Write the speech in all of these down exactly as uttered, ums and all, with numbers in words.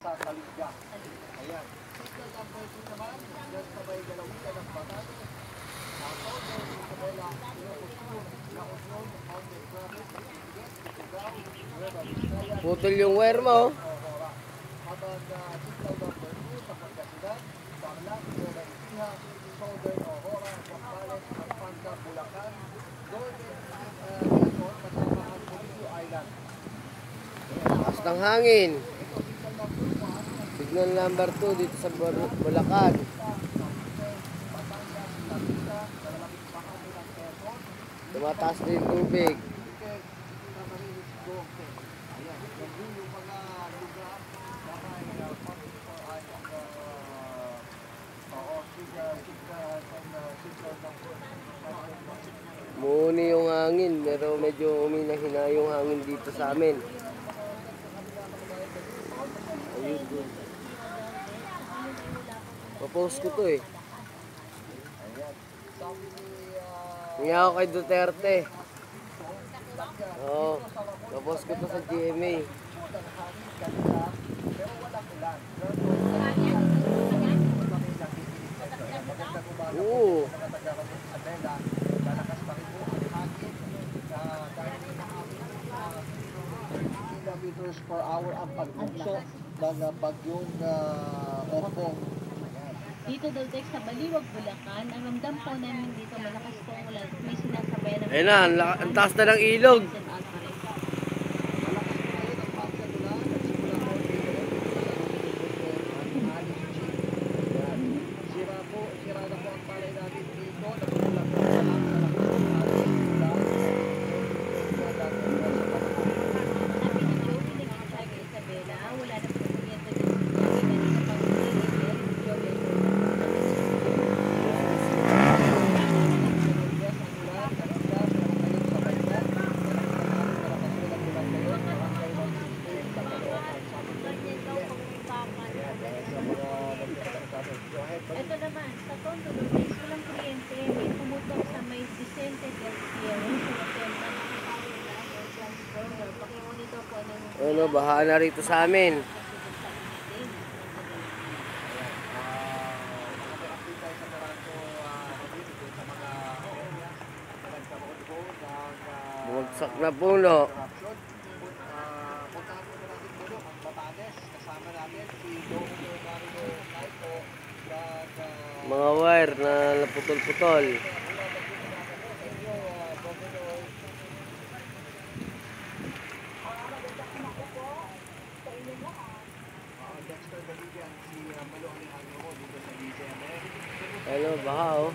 Sa Kaligya. Ayan. Signal number two naman, dyan sa may galawitan ng Batanes. Ako, dyan sa Isabela, Ilocos, Laosyon, Monte Province, Sigat, Sigaw, Nueva Vizcaya. Putol yung wire mo. Habang uh, signal number two sa Pangasinan, Tarlac, Nueva Ecija, Southern Aurora, Zambales, Pampanga, Bulacan, Golden, uh, Quezon, kasama ang Coliseo Island. Lakas ng hangin. Signal number two dito sa Bulacan. Tumataas din yung tubig. Muni yung hangin, pero medyo umina-hina yung hangin dito sa amin. Ayun doon. Papost ko to eh. Hindi ako kay Duterte. Oo. Papost ko to sa G M A. Oo. Kilometers per hour ang pagbukso ng bagyong uh, Orpong. Dito daw Dex sa Baliwag, Bulacan, ang ramdam po namin dito malakas po ulan. May sinasabayan ng... Ayun na, ang taas na ng ilog. Sira po, sira na po ang palay natin dito. Ito naman, sa Tondo, Luis, walang kuryente. May pumutok sa may Vicente del Piero. Pakimonitor po ng... Ano, baha na rito sa amin. Bumagsak na puno. Mga wire na naputol-putol. Ano, baha oh.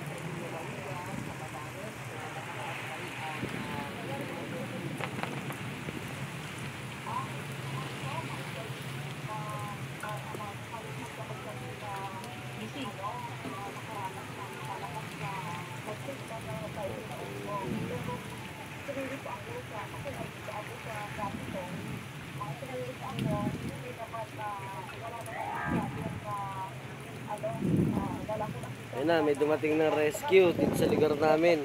Ayun na, may dumating ng rescue dito sa lugar namin.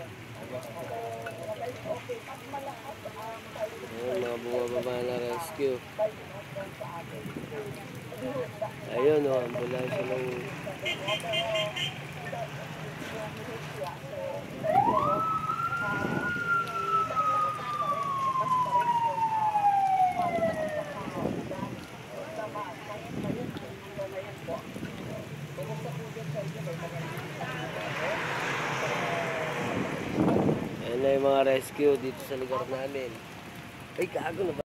Ayun, mga bumababa na rescue. Ayun o, oh, ambulansya ng... Ayan na yung mga rescue dito sa lugar namin. Ay, gago na ba?